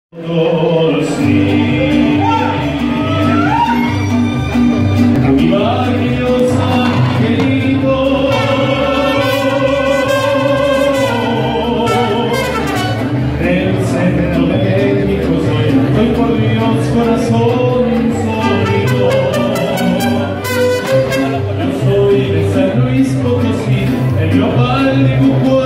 Sí. A mi barrio San Miguelito, el centro de México soy por Dios corazón sólido. Yo soy de San Luis Potosí, el global dibujo.